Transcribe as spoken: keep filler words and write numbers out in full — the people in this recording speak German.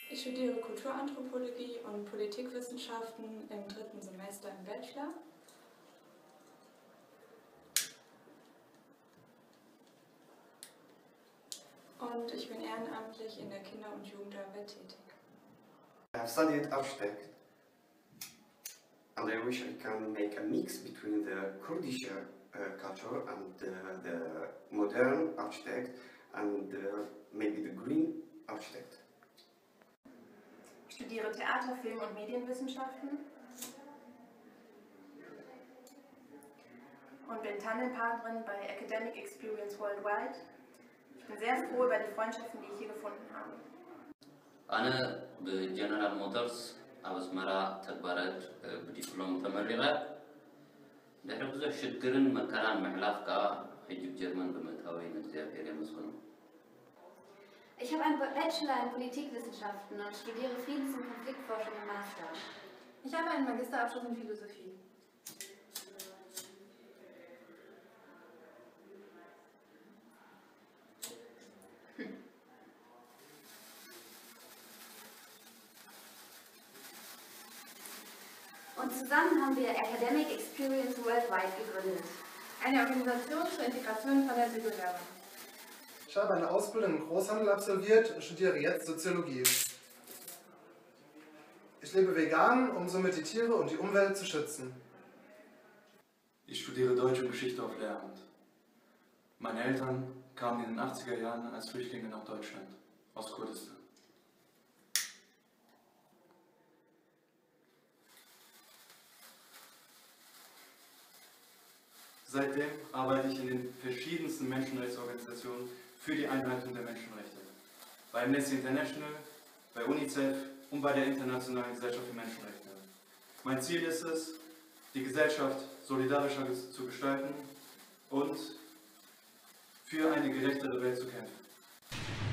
Ich studiere Kulturanthropologie und Politikwissenschaften im dritten Semester im Bachelor. Und ich bin ehrenamtlich in der Kinder- und Jugendarbeit tätig. I have studied architect, and I wish I can make a mix between the Kurdish uh, culture and uh, the modern architect and uh, maybe the green architect. Ich studiere Theater, Film- und Medienwissenschaften und bin Tandempartnerin bei Academic Experience Worldwide. Ich bin sehr froh über die Freundschaften, die ich hier gefunden habe. أنا بجنرال موتورز أبسمرا تكبرت بدبلوم تمرقة دحر بزح شكرن مكان محلاف كا حجب جرمن بمتهاوين الزيادة يمسخنو. Ich habe einen Bachelor in Politikwissenschaften und studiere Friedens- und Konfliktforschung im Master. Ich habe einen Magisterabschluss in Philosophie. Und zusammen haben wir Academic Experience Worldwide gegründet. Eine Organisation zur Integration verletzter Bewerber. Ich habe eine Ausbildung im Großhandel absolviert und studiere jetzt Soziologie. Ich lebe vegan, um somit die Tiere und die Umwelt zu schützen. Ich studiere Deutsch und Geschichte auf Lehramt. Meine Eltern kamen in den achtziger Jahren als Flüchtlinge nach Deutschland, aus Kurdistan. Seitdem arbeite ich in den verschiedensten Menschenrechtsorganisationen für die Einhaltung der Menschenrechte. Bei Amnesty International, bei UNICEF und bei der Internationalen Gesellschaft für Menschenrechte. Mein Ziel ist es, die Gesellschaft solidarischer zu gestalten und für eine gerechtere Welt zu kämpfen.